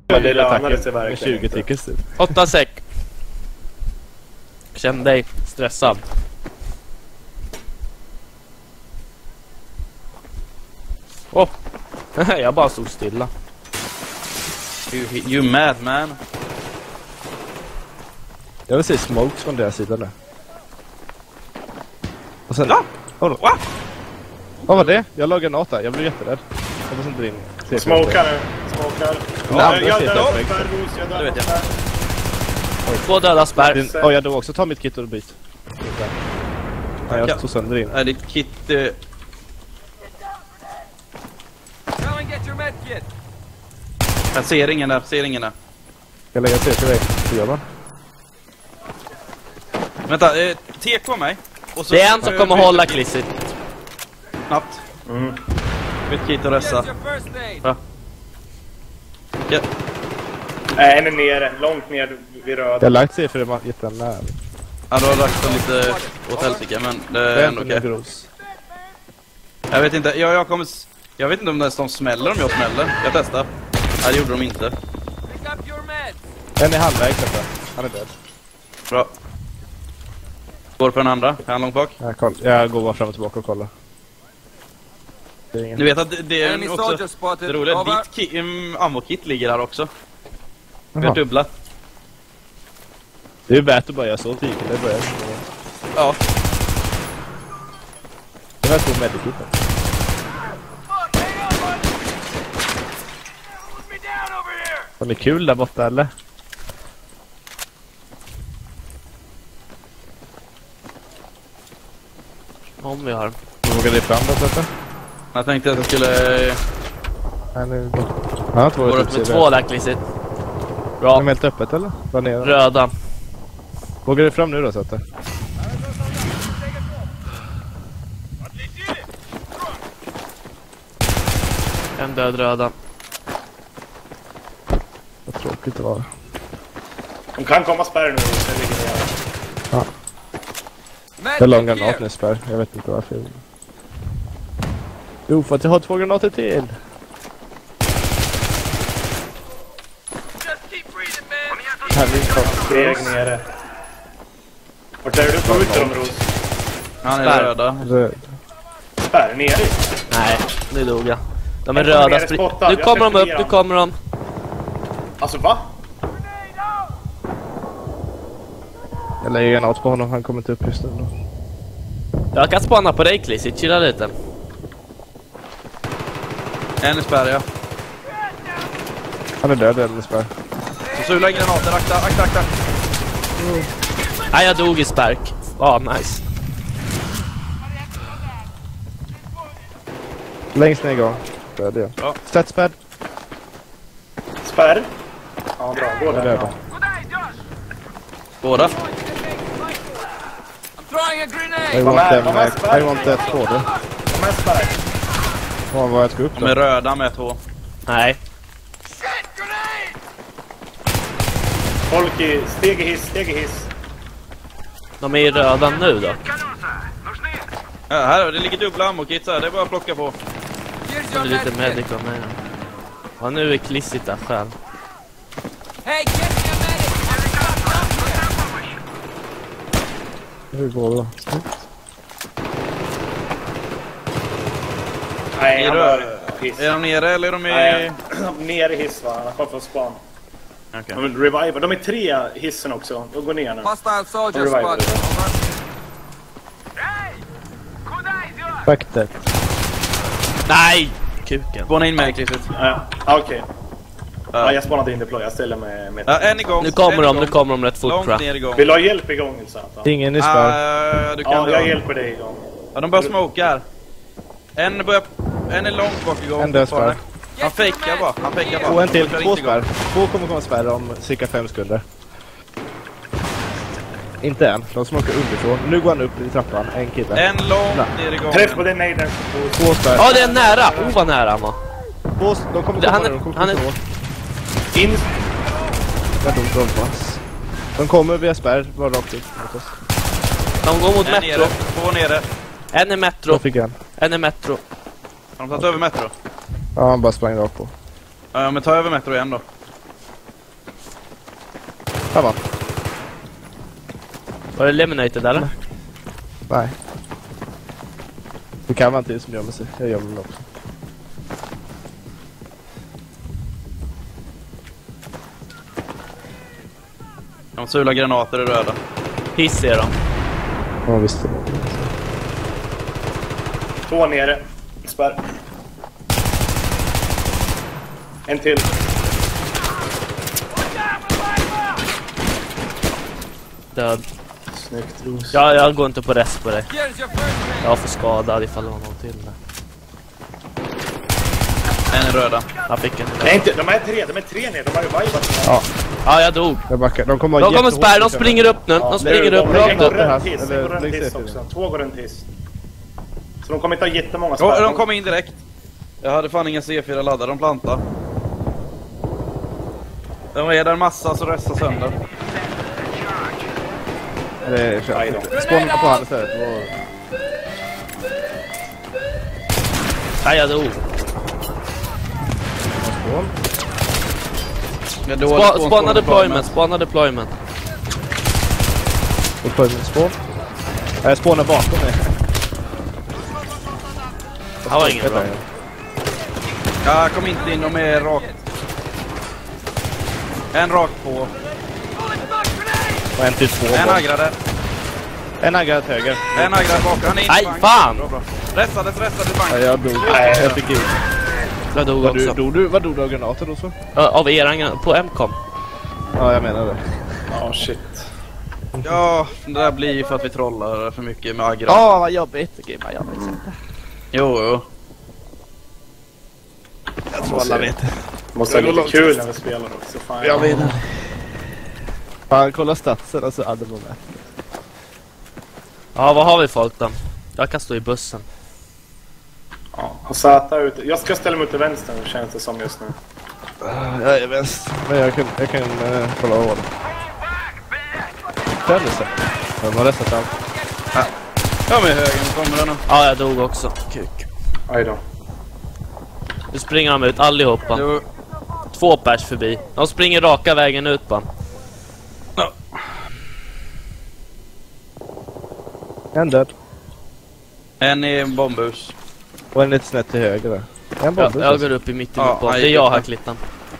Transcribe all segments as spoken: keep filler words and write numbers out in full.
Men det lönade sig verkligen. tjugo tickets typ. Åtta säck. Känn dig stressad. Åh. Oh. Jag bara stod stilla. You, you mad man. Jag vill se smokes från deras sida nu. Och sen... Ja! Oh, no. Vad var det? Jag lagade en där. Jag blev jätterädd. Jag var inte in. Smokar nu. Smokar. Ja, jag, jag dör. dör för Ros. Jag dör. Det vet jag. Två döda spärr. Åh, oh, jag dog också. Ta mitt kit och byt. Nej, jag tog sönder in. Är ditt kit... Uh... Jag ser ingen där, ser ingen där. Jag lägger till till dig. Hur gör man? Vänta, eh, T K mig. Och så det är en som kommer hålla Klissit. Snabbt. Mm. Mitt kit och ressa. Ja. Ja. Nej, en är nere. Långt ner vid röd. Jag har lagt sig för det var jättenära. Ja, du har lagt den lite åt helsike, men det är, Det är ändå inte okej. okay. Jag vet inte, jag, jag kommer... Jag vet inte om de smäller om jag smäller. Jag testar. Nej, det gjorde de inte. En är halvvägs detta. Han är död. Bra. Går på den andra. Är han långt bak? Jag, koll. jag går bara fram och tillbaka och kollar. Ni vet att det, det är också... Det roliga, ditt ki, um, ammo-kit ligger här också. Vi har dubbla. Det är värt att bara göra så tidigt. Det börjar. Ja. Det var två medikiten. Var det kul där borta eller? Om vi har. Vågar det fram då så? Jag tänkte att jag skulle... Nej, nu... Ja, två går upp med två där Klissit. Bra. Är de helt öppet eller? Var nere? Röda. Vågar det fram nu då så att det? En död röda. Vad tråkigt det var. De kan komma spärr nu. Så det ligger ner. Ja. Jag la en granat nu spärr. Jag vet inte varför. Jo, för att jag har två granater till. Här är det steg nere. Vart är du på ut dem, Ros? Han är Spär. röda. Röd. Spärr, nere. Nej, nu dog jag. De är Jag kommer röda. ner i Spri- spottad. nu Jag kommer de ska upp, ner nu dem. kommer de. Alltså, va? Jag lägger granat på honom. Han kommer inte upp just nu. Jag kan spana på dig Klissit, chilla lite. En är spärr, ja. Han är död eller spärr. Så sula granater, akta, akta, akta. Mm. Nej, jag dog i spark. Ja, ah, nice. Längst ner igång. Död igen. Ja. Statsbad. Spärr? Ja, bra. Gå där. Död. Ja. Båda. I want them back. I want that border. De är spärr. Vad var jag ska upp De då? är röda med två. Nej. Folk i steg i hiss, steg i hiss. De är i röda nu då. Ja, här, det ligger dubbla ammo-kits här. Det är bara att plocka på. Det är lite medic av mig. Ja, nu är Klissit där själv. Hur går det då? Nej, Är han du- var hiss. Är de nere eller är de i... Nej, ner i hiss va? Han kommer från span. Okej. De vill revive. De är tre hissen också. De går ner nu. Hostile soldier Revive. spotted. Over. Back that. Nej! Kuken. Spåna in mig, Kliffet. Ja, okej. Okay. Ja, Ja. jag spanade in deploy. Jag ställer med... med Ja, en igång. Nu kommer en de, igång. nu kommer de rätt fort tror Långt jag. ner igång. Vill du ha hjälp igång, Satan? Ingen i spärr. Ah, du kan Ja, jag dra. hjälper dig igång. Ja, de börjar smoka här. En börjar... En är långt bak igång. En död spärr. Han fejkar bara. Han fejkar bara. Och en till. Han Två inte igång. spärr. Två kommer komma spärr om cirka fem sekunder. Inte en. De smokar underifrån. Nu går han upp i trappan. En kille. En långt ner igång. Träff på den nejden. Två spärr. Ja, det är nära! Oh, vad nära han var. Två, de kommer Det- komma han är- nu. De kommer han är- komma åt. In. Jag dog brompas. De kommer via spärr. Bara rakt ut mot oss. De går mot En metro. nere. Två nere. En är metro. Jag fick en. En är metro. Har de tagit över metro? Ja, han bara sprang rakt på. Ja, men ta över metro igen då. Där var. Var det eliminated eller? Nej. Det kan vara en till som gömmer sig. Jag gömmer mig också. De sular granater i röda. Hiss är de. Ja, visst. Två nere. Spärr. En till. Död. Snyggt, Ros. Ja, jag går inte på rest på dig. Jag var för skadad ifall det var någon till där. En i röda. Jag fick en. Nej, inte. De är tre. De är tre ner. De har ju vibat. Ja, Ja, jag dog. jag backar. De kommer De kommer spärra, de springer upp nu. De springer upp, De rakt går upp. runt hiss. Eller De går runt lägg hiss sig också. Två går runt hiss. Så de kommer inte ha jättemånga Ja, spärr. de kommer in direkt. Jag hade fan inga C fyra laddar, de plantade. De är där en massa så röstar sönder. Det är Aj kört. då. Spåna på han istället. Och... Nej, jag dog. Spån. Ja, då Spa, spana deployment, spana deployment. Och på en spån. Jag spånar bakom mig. Det var ingen bra. Ja, kom inte in, de är rakt. En rakt på. Och en till två. En aggrade. En aggrad höger. En aggrad bak. Han är in i Nej, bank. fan! Bra, bra. Restades, restades i bank. Ja, jag dog. Nej. Jag fick ut. Jag dog Vad du, också. dog du, vad dog du av granater då så? Ja, av eran på M com. Ja, jag menar det. Ja, shit. Ja, det där blir ju för att vi trollar för mycket med aggrad. Ja, vad jobbigt. Okej, vad jobbigt. Jo, jo. Jag tror alla vet det. Måste ha lite kul när vi spelar också. Fan, Jag vet det. Fan, kolla statsen och så hade man med. Ja, vad har vi folk då? Jag kan stå i bussen. Ja, och Zäta ute. Jag ska ställa mig ut till vänster, känns det som just nu. Jag är väst. Men jag kan, jag kan uh, kolla av det. Fäller sig. De har restat allt. Ja, med högen kommer den. Ja, jag dog också. Kuk. Aj då. Nu springer de ut allihopa. Jo. Två pers förbi. De springer raka vägen ut på. Ja. En död. En i en bombhus. Och en lite snett till höger där. En Jag, bomb. jag går upp i mitten Ja, ja, på. han Det är gick jag upp här där. klittan.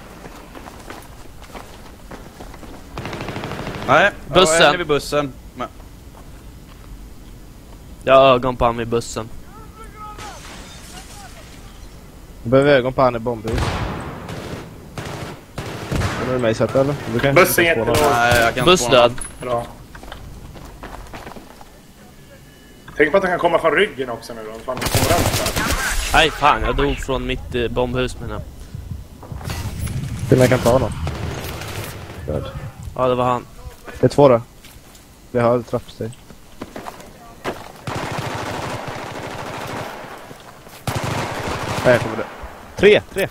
Nej, Bussen. Ja, en är vid bussen. Men, Jag har ögon på han vid bussen. Du behöver ögon på han i bombhus. Kommer du mig sätta eller? Du kan Bussen inte spåna. jättelåg. nej, jag kan Buss spåna. död. Bra. Tänk på att den kan komma från ryggen också nu då. Fan, den kommer runt där. Nej, fan. Jag dog från mitt eh, bombhus med den. Till jag kan ta honom. Död. Ja, det var han. Det är två då. Vi har ett trappsteg. Nej, jag kommer det. Tre, tre.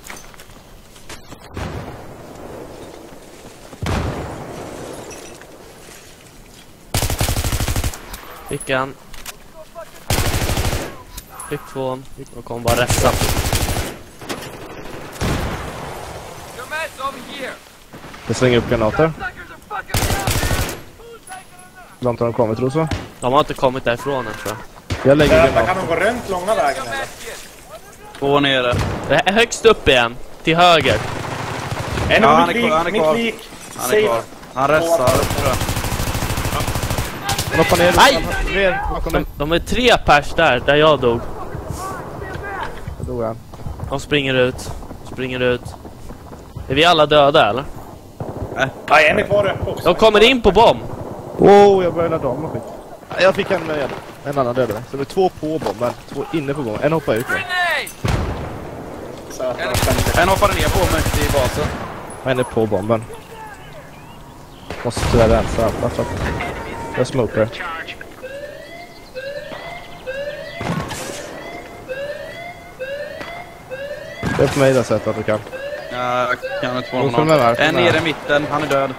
Fick en. Fick två. De kommer bara resta. Jag slänger upp granater. Hur långt har de kommit, tror du så? De har inte kommit därifrån än, tror jag. Jag lägger Där granater. kan de gå runt långa vägen eller? Två nere. Det är högst upp igen. Till höger. En Ja, ja, han mitt är lik, kvar, han är mitt kvar. lik. Han är kvar. Han restar, tror jag. Hoppa ner. Aj! Ner bakom mig. De, de är tre pers där, där jag dog. Då dog han. De springer ut. Springer ut. Är vi alla döda, eller? Nej, en är kvar uppe också. De kommer in på bomb. Wow, jag började ladda om och skit. Jag fick en med en annan dödare. Så det är två på bomben, två inne på bomben. En hoppar ut nu. Så att de kan- En hoppade ner på mig i basen. En är på bomben. Måste tyvärr rensa alla för att... Jag smokar. Det är på mig där sättet att du kan. Ja, jag kan inte få Hon någon. kommer med här, En kommer nere här. i mitten, han är död.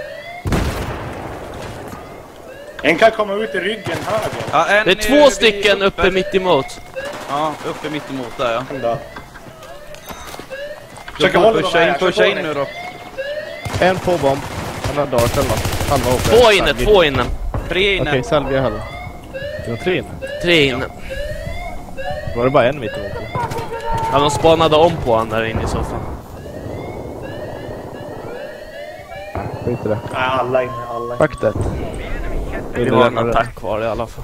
En kan komma ut i ryggen höger. Ja, en Det är nere två vid stycken uppe mitt emot. Ja, uppe mitt emot där, ja. En då. Försöker hålla dem pusha här, in, kör pusha på in nu. nu då. En på bomb. några dagar eller något. Halva åker. Två inne, två inne. Tre inne. Okej, salvia halva. Det var tre inne. Tre inne. Var det bara en mitt emot? Ja, de spanade om på han där inne i soffan. Skit i det. Nej, alla inne, alla inne. Fuck det. Det var en attack kvar i alla fall.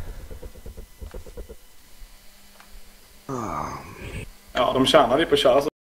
Ja, de tjänade ju på att köra så.